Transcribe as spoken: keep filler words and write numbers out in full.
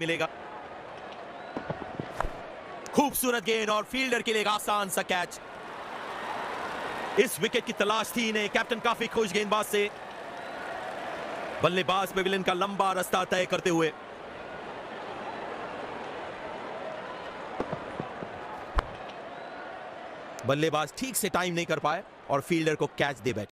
मिलेगा। खूबसूरत गेंद और फील्डर के लिए आसान सा कैच। इस विकेट की तलाश थी इन्हें। कैप्टन काफी खुश गेंदबाज से। बल्लेबाज पेविलियन का लंबा रास्ता तय करते हुए। बल्लेबाज ठीक से टाइम नहीं कर पाए और फील्डर को कैच दे बैठे।